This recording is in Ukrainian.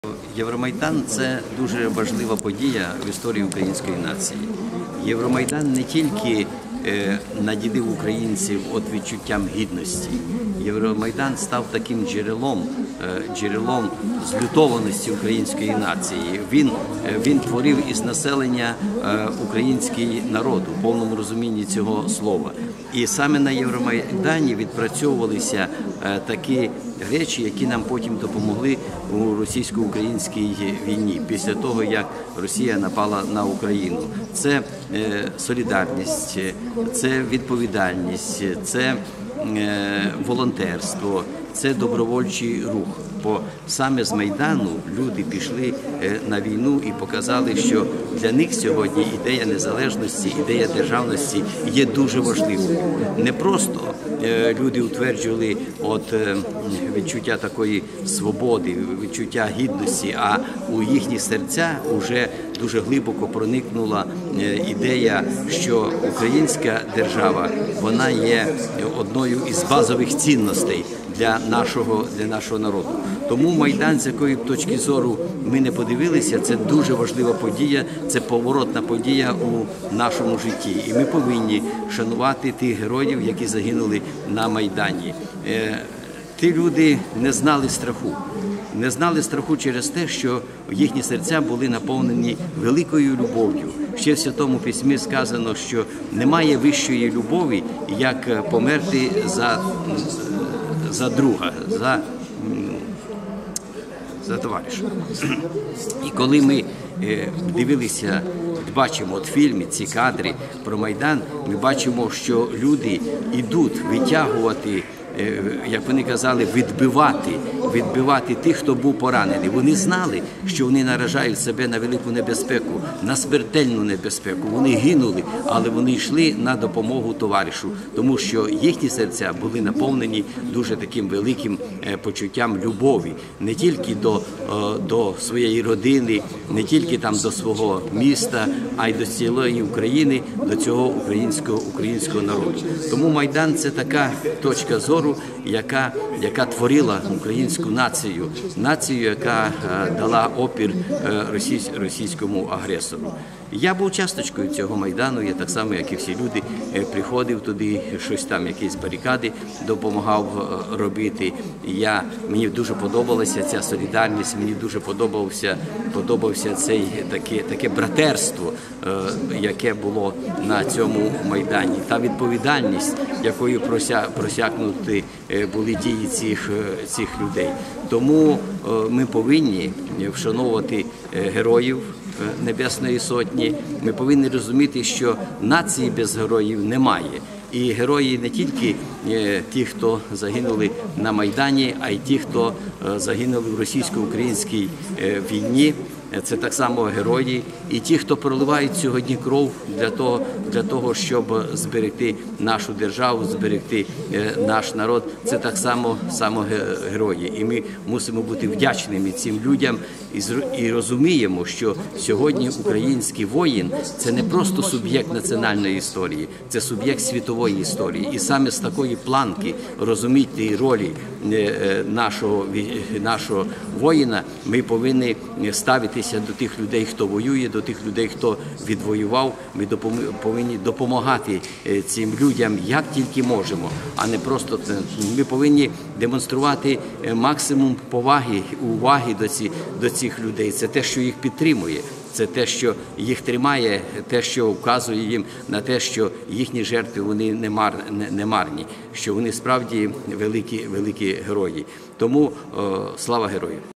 Євромайдан – це дуже важлива подія в історії української нації. Євромайдан не тільки наділив українців відчуттям гідності. Євромайдан став таким джерелом злютованості української нації. Він творив із населення український народ у повному розумінні цього слова. І саме на Євромайдані відпрацьовувалися такі речі, які нам потім допомогли у російсько-українській війні, після того, як Росія напала на Україну. Це солідарність, це відповідальність, це волонтерство, це добровольчий рух. Бо саме з Майдану люди пішли на війну і показали, що для них сьогодні ідея незалежності, ідея державності є дуже важливою. Не просто люди утверджували відчуття такої свободи, відчуття гідності, а у їхні серця вже дуже глибоко проникнула ідея, що українська держава, вона є одною із базових цінностей для нашого народу. Тому Майдан, з якої точки зору ми не подивилися, це дуже важлива подія, це поворотна подія у нашому житті. І ми повинні шанувати тих героїв, які загинули на Майдані. Ті люди не знали страху. Не знали страху через те, що їхні серця були наповнені великою любов'ю. Ще в Святому Письмі сказано, що немає вищої любові, як померти за друга, за товариша. І коли ми дивилися, бачимо в фільмі ці кадри про Майдан, ми бачимо, що люди йдуть витягувати, як вони казали, відбивати тих, хто був поранений. Вони знали, що вони наражають себе на велику небезпеку, на смертельну небезпеку. Вони гинули, але вони йшли на допомогу товаришу, тому що їхні серця були наповнені дуже таким великим почуттям любові. Не тільки до своєї родини, не тільки там до свого міста, а й до цілої України, до цього українського народу. Тому Майдан – це така точка зору, яка творила українську націю, яка дала опір російському агресору. Я був часточкою цього Майдану, я так само, як і всі люди, приходив туди, щось там, якісь барикади допомагав робити. Мені дуже подобалася ця солідарність, мені дуже подобався таке братерство, яке було на цьому Майдані. Та відповідальність, якою просякнуті були дії цих людей. Тому ми повинні вшановувати героїв Небесної Сотні. Ми повинні розуміти, що нації без героїв немає. І герої не тільки ті, хто загинули на Майдані, а й ті, хто загинули в російсько-українській війні. Це так само герої. І ті, хто проливають сьогодні кров для того, щоб зберегти нашу державу, зберегти наш народ, це так само герої. І ми мусимо бути вдячними цим людям і розуміємо, що сьогодні український воїн – це не просто суб'єкт національної історії, це суб'єкт світової історії. І саме з такої планки розуміти ролі нашого воїна ми повинні ставитися до тих людей, хто воює, до тих людей, хто відвоював. Ми повинні допомагати цим людям, як тільки можемо, а не просто це. Ми повинні демонструвати максимум поваги, уваги до цих людей. Це те, що їх підтримує. Це те, що їх тримає, те, що вказує їм на те, що їхні жертви вони не марні, що вони справді великі герої. Тому слава героям!